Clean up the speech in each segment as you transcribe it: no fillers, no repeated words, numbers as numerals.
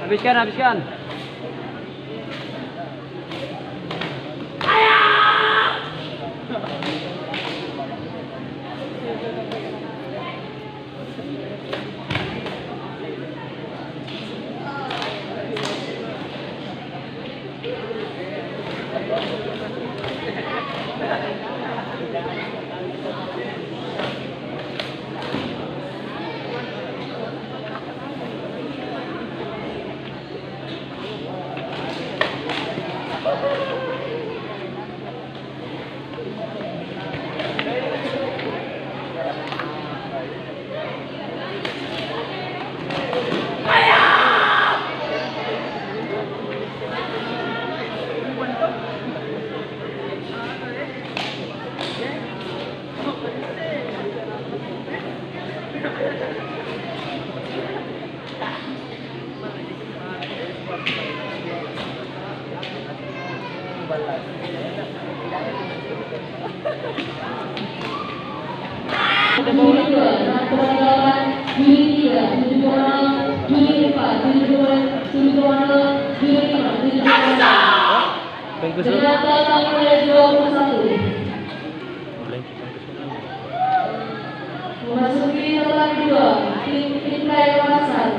Habiskan, habiskan. Memasuki babak kedua, tim Pinplay Makassar.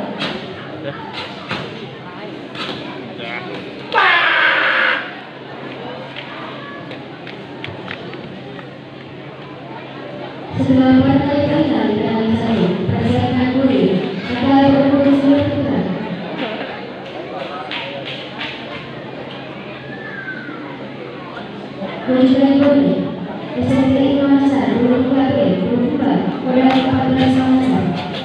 Setelah partai final dengan satu persiapan Budi akan berfokus berputar. Pinplay Budi SMPI Makassar 24 pada 14 Makassar.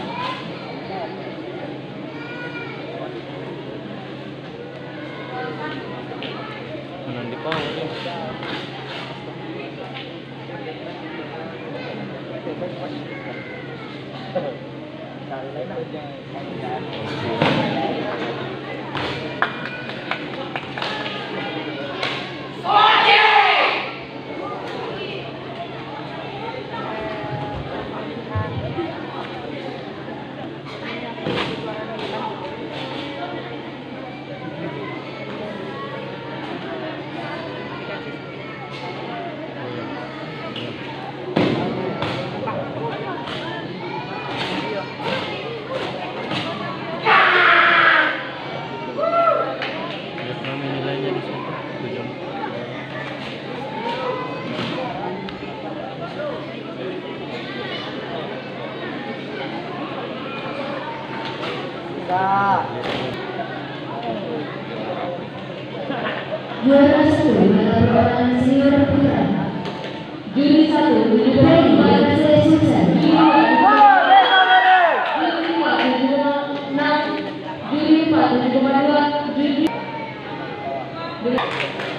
Juara 1 adalah perorangan senior putra. Juri 1 Pinplay Makassar Sukses. Juri 4 7,6. Juri 4 7,2. Juri